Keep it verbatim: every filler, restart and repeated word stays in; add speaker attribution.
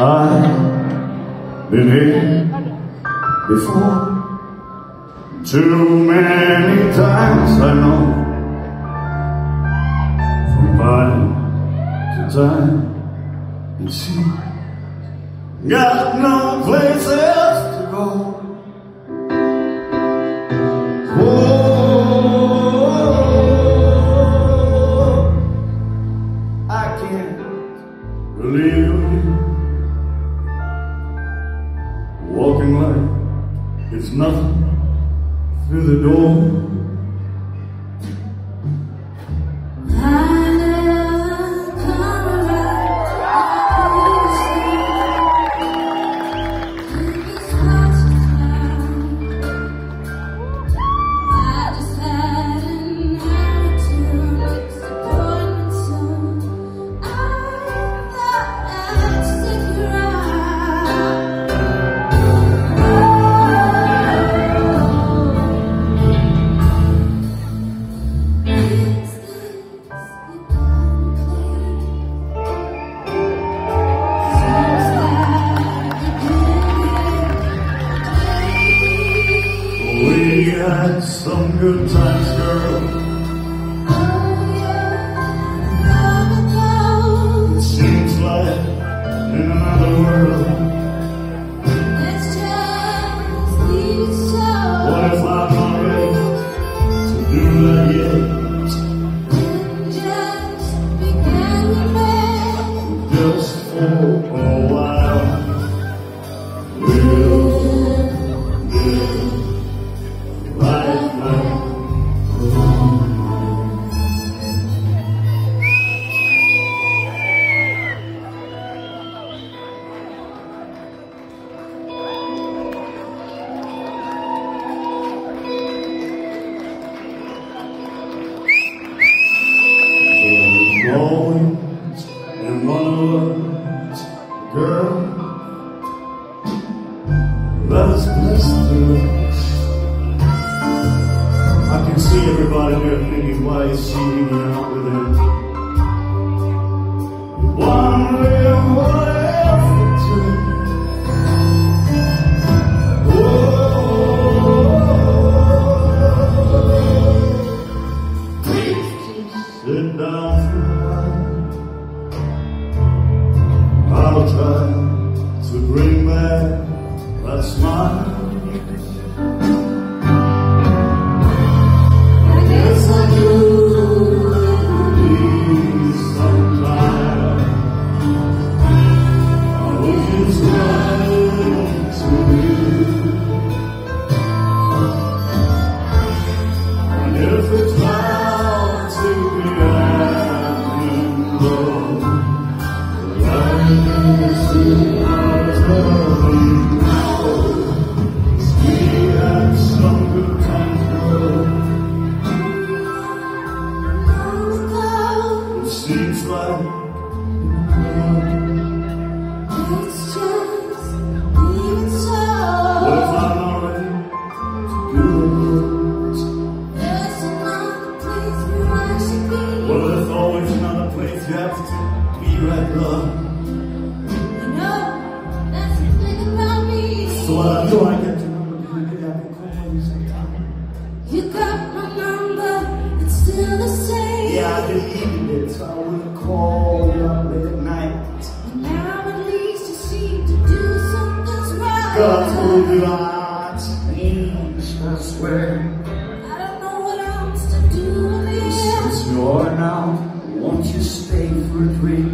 Speaker 1: I've been here before, too many times I know. From time to time, it seems got no place else to go. Oh, I can't believe it. Walking like it's nothing through the door. We had some good times, girl. It seems like in another world. What if I'm not ready to do that yet? Just for a while, we'll always in one of us, girl, that is blessed to us. I can see everybody there thinking, why is she hanging out with him? Wondering what else to do. Sit down for a while. I'll try to bring back that smile. I guess I do need some time. I was just writing to you. And if it's bound to be seems like it's just even so. What if I'm not ready to do it? There's another place where I should be. Well, there's always another place you have to be right, love. You know, that's the thing about me. So what I do, I get to remember the day I've been calling you sometime. You got my number, it's still the same. Yeah, I deleted it, so I wouldn't call you up late at night. And now at least you seem to do something's right. God told you I changed, I swear. I don't know what else to do with it. Since you're now, won't you stay for a drink?